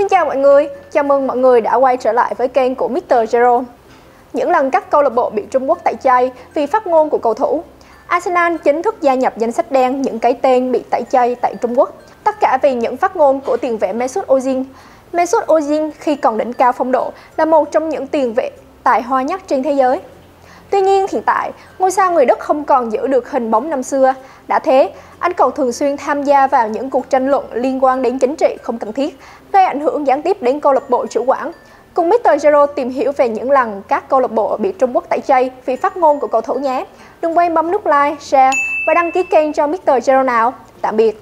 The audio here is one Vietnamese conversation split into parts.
Xin chào mọi người, chào mừng mọi người đã quay trở lại với kênh của Mr. Jerome. Những lần các câu lạc bộ bị Trung Quốc tẩy chay vì phát ngôn của cầu thủ, Arsenal chính thức gia nhập danh sách đen những cái tên bị tẩy chay tại Trung Quốc. Tất cả vì những phát ngôn của tiền vệ Mesut Ozil. Mesut Ozil khi còn đỉnh cao phong độ là một trong những tiền vệ tài hoa nhất trên thế giới. Tuy nhiên hiện tại, ngôi sao người Đức không còn giữ được hình bóng năm xưa. Đã thế, anh còn thường xuyên tham gia vào những cuộc tranh luận liên quan đến chính trị không cần thiết, gây ảnh hưởng gián tiếp đến câu lạc bộ chủ quản. Cùng Mr. Zero tìm hiểu về những lần các câu lạc bộ bị Trung Quốc tẩy chay vì phát ngôn của cầu thủ nhé. Đừng quên bấm nút like, share và đăng ký kênh cho Mr. Zero nào. Tạm biệt.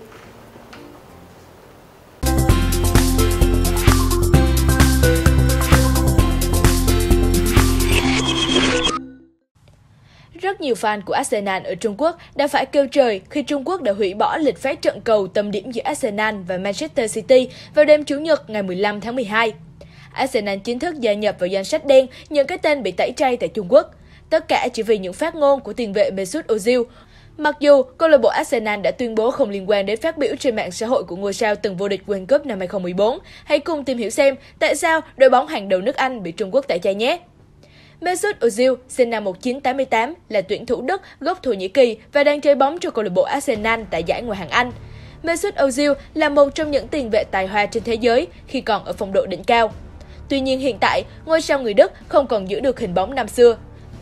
Rất nhiều fan của Arsenal ở Trung Quốc đã phải kêu trời khi Trung Quốc đã hủy bỏ lịch phát trận cầu tâm điểm giữa Arsenal và Manchester City vào đêm Chủ nhật ngày 15 tháng 12. Arsenal chính thức gia nhập vào danh sách đen những cái tên bị tẩy chay tại Trung Quốc. Tất cả chỉ vì những phát ngôn của tiền vệ Mesut Ozil. Mặc dù câu lạc bộ Arsenal đã tuyên bố không liên quan đến phát biểu trên mạng xã hội của ngôi sao từng vô địch World Cup năm 2014, hãy cùng tìm hiểu xem tại sao đội bóng hàng đầu nước Anh bị Trung Quốc tẩy chay nhé. Mesut Ozil, sinh năm 1988, là tuyển thủ Đức gốc Thổ Nhĩ Kỳ và đang chơi bóng cho câu lạc bộ Arsenal tại giải Ngoại hạng Anh. Mesut Ozil là một trong những tiền vệ tài hoa trên thế giới khi còn ở phong độ đỉnh cao. Tuy nhiên hiện tại, ngôi sao người Đức không còn giữ được hình bóng năm xưa.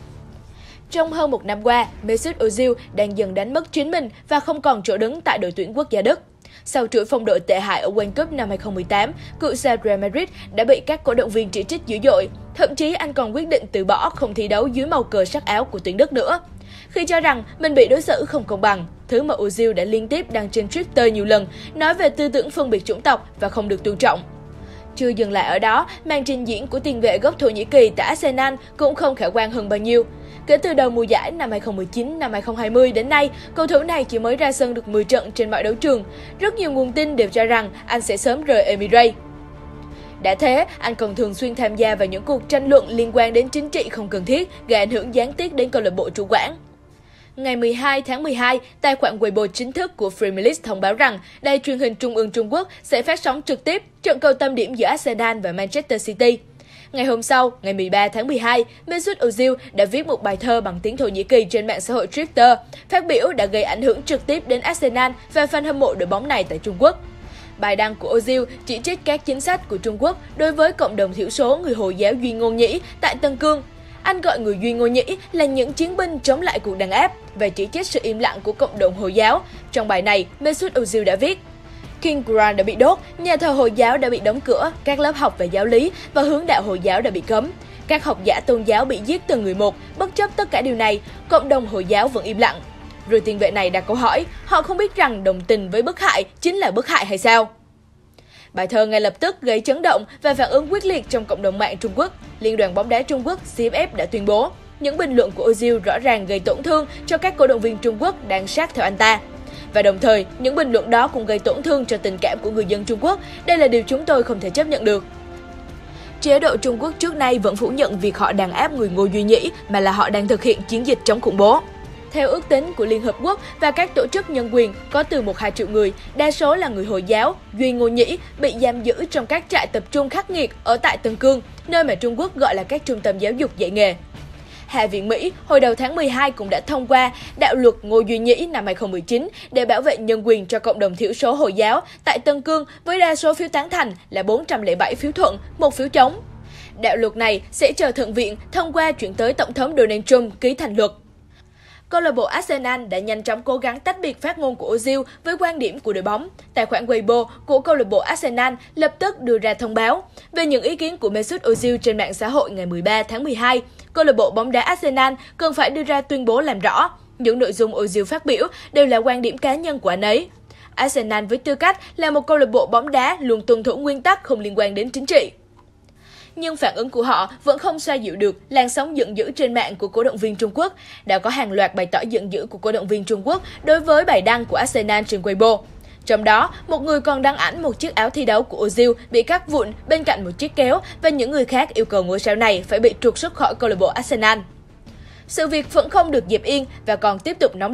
Trong hơn một năm qua, Mesut Ozil đang dần đánh mất chính mình và không còn chỗ đứng tại đội tuyển quốc gia Đức. Sau chuỗi phong độ tệ hại ở World Cup năm 2018, cựu sao Real Madrid đã bị các cổ động viên chỉ trích dữ dội. Thậm chí anh còn quyết định từ bỏ không thi đấu dưới màu cờ sắc áo của tuyển Đức nữa. Khi cho rằng mình bị đối xử không công bằng, thứ mà Ozil đã liên tiếp đăng trên Twitter nhiều lần, nói về tư tưởng phân biệt chủng tộc và không được tôn trọng. Chưa dừng lại ở đó, màn trình diễn của tiền vệ gốc Thổ Nhĩ Kỳ tại Arsenal cũng không khả quan hơn bao nhiêu. Kể từ đầu mùa giải năm 2019, năm 2020 đến nay, cầu thủ này chỉ mới ra sân được 10 trận trên mọi đấu trường. Rất nhiều nguồn tin đều cho rằng anh sẽ sớm rời Emirates. Đã thế, anh còn thường xuyên tham gia vào những cuộc tranh luận liên quan đến chính trị không cần thiết, gây ảnh hưởng gián tiếp đến câu lạc bộ chủ quản. Ngày 12 tháng 12, tài khoản Weibo chính thức của Premier League thông báo rằng đài truyền hình trung ương Trung Quốc sẽ phát sóng trực tiếp trận cầu tâm điểm giữa Arsenal và Manchester City. Ngày hôm sau, ngày 13 tháng 12, Mesut Ozil đã viết một bài thơ bằng tiếng Thổ Nhĩ Kỳ trên mạng xã hội Twitter. Phát biểu đã gây ảnh hưởng trực tiếp đến Arsenal và fan hâm mộ đội bóng này tại Trung Quốc. Bài đăng của Ozil chỉ trích các chính sách của Trung Quốc đối với cộng đồng thiểu số người Hồi giáo Duy Ngô Nhĩ tại Tân Cương. Anh gọi người Duy Ngô Nhĩ là những chiến binh chống lại cuộc đàn áp và chỉ trích sự im lặng của cộng đồng Hồi giáo. Trong bài này, Mesut Ozil đã viết: King Quran đã bị đốt, nhà thờ Hồi giáo đã bị đóng cửa, các lớp học về giáo lý và hướng đạo Hồi giáo đã bị cấm. Các học giả tôn giáo bị giết từng người một, bất chấp tất cả điều này, cộng đồng Hồi giáo vẫn im lặng. Rồi tiền vệ này đặt câu hỏi, họ không biết rằng đồng tình với bức hại chính là bức hại hay sao? Bài thơ ngay lập tức gây chấn động và phản ứng quyết liệt trong cộng đồng mạng Trung Quốc. Liên đoàn bóng đá Trung Quốc CFF đã tuyên bố, những bình luận của Ozil rõ ràng gây tổn thương cho các cổ động viên Trung Quốc đang sát theo anh ta. Và đồng thời, những bình luận đó cũng gây tổn thương cho tình cảm của người dân Trung Quốc. Đây là điều chúng tôi không thể chấp nhận được. Chế độ Trung Quốc trước nay vẫn phủ nhận việc họ đàn áp người Ngô Duy Nhĩ, mà là họ đang thực hiện chiến dịch chống khủng bố. Theo ước tính của Liên Hợp Quốc và các tổ chức nhân quyền, có từ 1-2 triệu người, đa số là người Hồi giáo, Duy Ngô Nhĩ, bị giam giữ trong các trại tập trung khắc nghiệt ở tại Tân Cương, nơi mà Trung Quốc gọi là các trung tâm giáo dục dạy nghề. Hạ viện Mỹ hồi đầu tháng 12 cũng đã thông qua đạo luật Ngô Duy Nhĩ năm 2019 để bảo vệ nhân quyền cho cộng đồng thiểu số Hồi giáo tại Tân Cương với đa số phiếu tán thành là 407 phiếu thuận, 1 phiếu chống. Đạo luật này sẽ chờ Thượng viện thông qua chuyển tới Tổng thống Donald Trump ký thành luật. Câu lạc bộ Arsenal đã nhanh chóng cố gắng tách biệt phát ngôn của Ozil với quan điểm của đội bóng. Tài khoản Weibo của câu lạc bộ Arsenal lập tức đưa ra thông báo về những ý kiến của Mesut Ozil trên mạng xã hội ngày 13 tháng 12. Câu lạc bộ bóng đá Arsenal cần phải đưa ra tuyên bố làm rõ. Những nội dung Ozil phát biểu đều là quan điểm cá nhân của anh ấy. Arsenal với tư cách là một câu lạc bộ bóng đá luôn tuân thủ nguyên tắc không liên quan đến chính trị. Nhưng phản ứng của họ vẫn không xoa dịu được làn sóng giận dữ trên mạng của cổ động viên Trung Quốc. Đã có hàng loạt bày tỏ giận dữ của cổ động viên Trung Quốc đối với bài đăng của Arsenal trên Weibo. Trong đó, một người còn đăng ảnh một chiếc áo thi đấu của Ozil bị cắt vụn bên cạnh một chiếc kéo và những người khác yêu cầu ngôi sao này phải bị trục xuất khỏi câu lạc bộ Arsenal. Sự việc vẫn không được dẹp yên và còn tiếp tục nóng lên.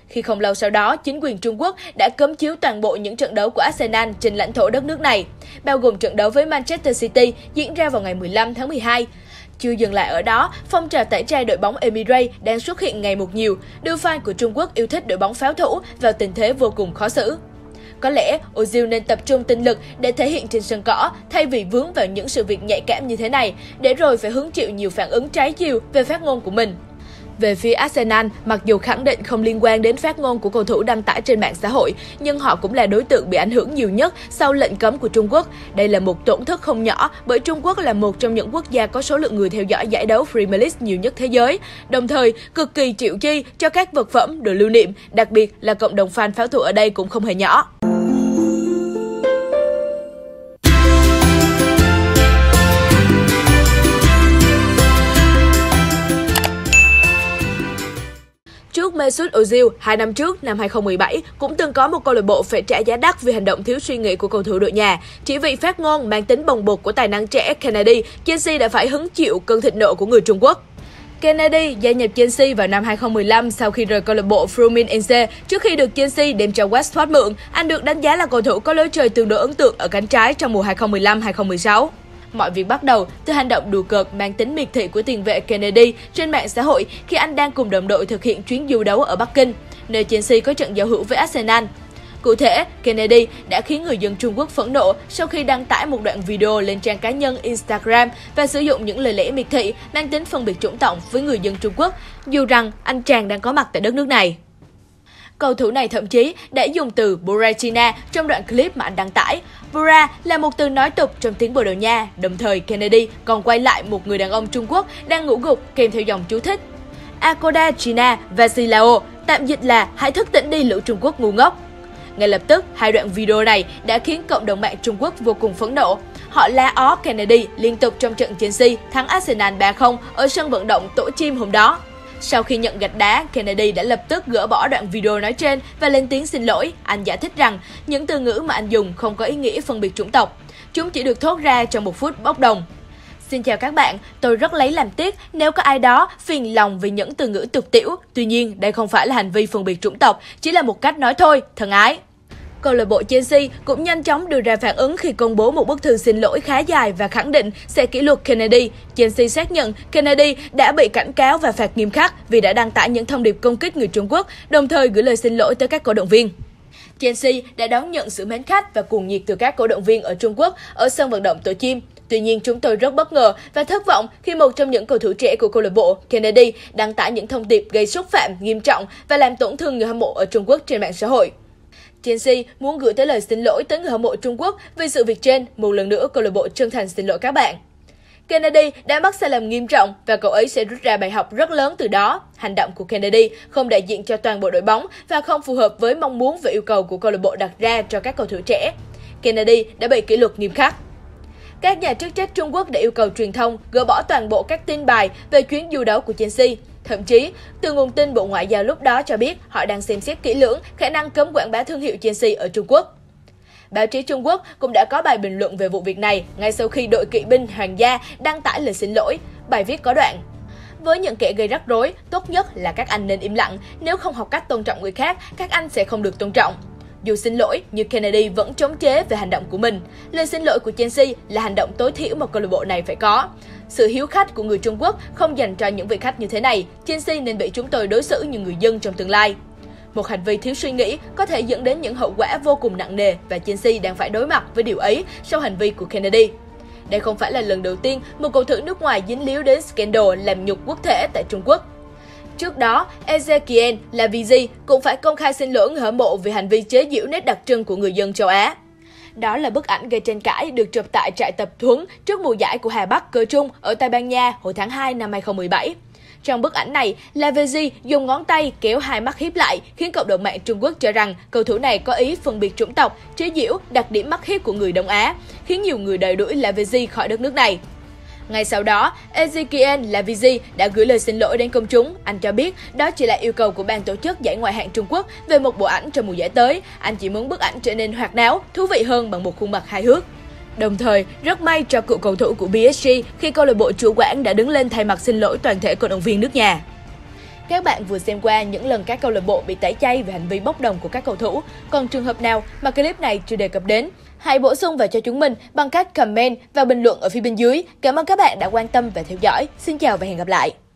khi không lâu sau đó, chính quyền Trung Quốc đã cấm chiếu toàn bộ những trận đấu của Arsenal trên lãnh thổ đất nước này, bao gồm trận đấu với Manchester City diễn ra vào ngày 15 tháng 12. Chưa dừng lại ở đó, phong trào tẩy chay đội bóng Emirates đang xuất hiện ngày một nhiều, đưa fan của Trung Quốc yêu thích đội bóng pháo thủ vào tình thế vô cùng khó xử. Có lẽ Ozil nên tập trung tinh lực để thể hiện trên sân cỏ thay vì vướng vào những sự việc nhạy cảm như thế này, để rồi phải hứng chịu nhiều phản ứng trái chiều về phát ngôn của mình. Về phía Arsenal, mặc dù khẳng định không liên quan đến phát ngôn của cầu thủ đăng tải trên mạng xã hội, nhưng họ cũng là đối tượng bị ảnh hưởng nhiều nhất sau lệnh cấm của Trung Quốc. Đây là một tổn thất không nhỏ bởi Trung Quốc là một trong những quốc gia có số lượng người theo dõi giải đấu Premier League nhiều nhất thế giới, đồng thời cực kỳ chịu chi cho các vật phẩm, đồ lưu niệm, đặc biệt là cộng đồng fan pháo thủ ở đây cũng không hề nhỏ. Trước Mesut Ozil, 2 năm trước, năm 2017, cũng từng có một câu lạc bộ phải trả giá đắt vì hành động thiếu suy nghĩ của cầu thủ đội nhà. Chỉ vì phát ngôn mang tính bồng bột của tài năng trẻ Kennedy, Chelsea đã phải hứng chịu cơn thịnh nộ của người Trung Quốc. Kennedy gia nhập Chelsea vào năm 2015 sau khi rời câu lạc bộ Fluminense. Trước khi được Chelsea đem cho Watford mượn, anh được đánh giá là cầu thủ có lối chơi tương đối ấn tượng ở cánh trái trong mùa 2015-2016. Mọi việc bắt đầu từ hành động đùa cợt mang tính miệt thị của tiền vệ Kennedy trên mạng xã hội khi anh đang cùng đồng đội thực hiện chuyến du đấu ở Bắc Kinh, nơi Chelsea có trận giao hữu với Arsenal. Cụ thể, Kennedy đã khiến người dân Trung Quốc phẫn nộ sau khi đăng tải một đoạn video lên trang cá nhân Instagram và sử dụng những lời lẽ miệt thị mang tính phân biệt chủng tộc với người dân Trung Quốc, dù rằng anh chàng đang có mặt tại đất nước này. Cầu thủ này thậm chí đã dùng từ Buratina trong đoạn clip mà anh đăng tải. Bura là một từ nói tục trong tiếng Bồ Đào Nha, đồng thời Kennedy còn quay lại một người đàn ông Trung Quốc đang ngủ gục kèm theo dòng chú thích Akoda China Vasilao, tạm dịch là hãy thức tỉnh đi lũ Trung Quốc ngu ngốc. Ngay lập tức, hai đoạn video này đã khiến cộng đồng mạng Trung Quốc vô cùng phẫn nộ. Họ la ó Kennedy liên tục trong trận Chelsea thắng Arsenal 3-0 ở sân vận động Tổ Chim hôm đó. Sau khi nhận gạch đá, Kennedy đã lập tức gỡ bỏ đoạn video nói trên và lên tiếng xin lỗi. Anh giải thích rằng những từ ngữ mà anh dùng không có ý nghĩa phân biệt chủng tộc. Chúng chỉ được thốt ra trong một phút bốc đồng. Xin chào các bạn, tôi rất lấy làm tiếc nếu có ai đó phiền lòng vì những từ ngữ tục tĩu. Tuy nhiên, đây không phải là hành vi phân biệt chủng tộc, chỉ là một cách nói thôi, thân ái. Câu lạc bộ Chelsea cũng nhanh chóng đưa ra phản ứng khi công bố một bức thư xin lỗi khá dài và khẳng định sẽ kỷ luật Kennedy. Chelsea xác nhận Kennedy đã bị cảnh cáo và phạt nghiêm khắc vì đã đăng tải những thông điệp công kích người Trung Quốc, đồng thời gửi lời xin lỗi tới các cổ động viên. Chelsea đã đón nhận sự mến khách và cuồng nhiệt từ các cổ động viên ở Trung Quốc ở sân vận động Tổ Chim. Tuy nhiên, chúng tôi rất bất ngờ và thất vọng khi một trong những cầu thủ trẻ của câu lạc bộ, Kennedy, đăng tải những thông điệp gây xúc phạm nghiêm trọng và làm tổn thương người hâm mộ ở Trung Quốc trên mạng xã hội. Chelsea muốn gửi tới lời xin lỗi tới người hâm mộ Trung Quốc vì sự việc trên. Một lần nữa, câu lạc bộ chân thành xin lỗi các bạn. Kennedy đã mắc sai lầm nghiêm trọng và cậu ấy sẽ rút ra bài học rất lớn từ đó. Hành động của Kennedy không đại diện cho toàn bộ đội bóng và không phù hợp với mong muốn và yêu cầu của câu lạc bộ đặt ra cho các cầu thủ trẻ. Kennedy đã bị kỷ luật nghiêm khắc. Các nhà chức trách Trung Quốc đã yêu cầu truyền thông gỡ bỏ toàn bộ các tin bài về chuyến du đấu của Chelsea. Thậm chí, từ nguồn tin Bộ Ngoại giao lúc đó cho biết họ đang xem xét kỹ lưỡng khả năng cấm quảng bá thương hiệu Chelsea ở Trung Quốc. Báo chí Trung Quốc cũng đã có bài bình luận về vụ việc này ngay sau khi đội kỵ binh hoàng gia đăng tải lời xin lỗi. Bài viết có đoạn: với những kẻ gây rắc rối, tốt nhất là các anh nên im lặng. Nếu không học cách tôn trọng người khác, các anh sẽ không được tôn trọng. Dù xin lỗi, nhưng Kennedy vẫn chống chế về hành động của mình. Lời xin lỗi của Chelsea là hành động tối thiểu mà câu lạc bộ này phải có. Sự hiếu khách của người Trung Quốc không dành cho những vị khách như thế này. Chelsea nên bị chúng tôi đối xử như người dân trong tương lai. Một hành vi thiếu suy nghĩ có thể dẫn đến những hậu quả vô cùng nặng nề và Chelsea đang phải đối mặt với điều ấy sau hành vi của Kennedy. Đây không phải là lần đầu tiên một cầu thủ nước ngoài dính líu đến scandal làm nhục quốc thể tại Trung Quốc. Trước đó, Ezekiel Lavezzi cũng phải công khai xin lỗi người hâm mộ vì hành vi chế giễu nét đặc trưng của người dân châu Á. Đó là bức ảnh gây tranh cãi được chụp tại trại tập huấn trước mùa giải của Hà Bắc Cờ Trung ở Tây Ban Nha hồi tháng 2 năm 2017. Trong bức ảnh này, Lavezzi dùng ngón tay kéo hai mắt híp lại, khiến cộng đồng mạng Trung Quốc cho rằng cầu thủ này có ý phân biệt chủng tộc, chế giễu đặc điểm mắt hiếp của người Đông Á, khiến nhiều người đẩy đuổi Lavezzi khỏi đất nước này. Ngay sau đó, Ezekiel Lavezzi đã gửi lời xin lỗi đến công chúng. Anh cho biết đó chỉ là yêu cầu của ban tổ chức giải ngoại hạng Trung Quốc về một bộ ảnh trong mùa giải tới. Anh chỉ muốn bức ảnh trở nên hoạt náo, thú vị hơn bằng một khuôn mặt hài hước. Đồng thời, rất may cho cựu cầu thủ của PSG khi câu lạc bộ chủ quản đã đứng lên thay mặt xin lỗi toàn thể cổ động viên nước nhà. Các bạn vừa xem qua những lần các câu lạc bộ bị tẩy chay về hành vi bốc đồng của các cầu thủ. Còn trường hợp nào mà clip này chưa đề cập đến? Hãy bổ sung vào cho chúng mình bằng cách comment và bình luận ở phía bên dưới. Cảm ơn các bạn đã quan tâm và theo dõi. Xin chào và hẹn gặp lại!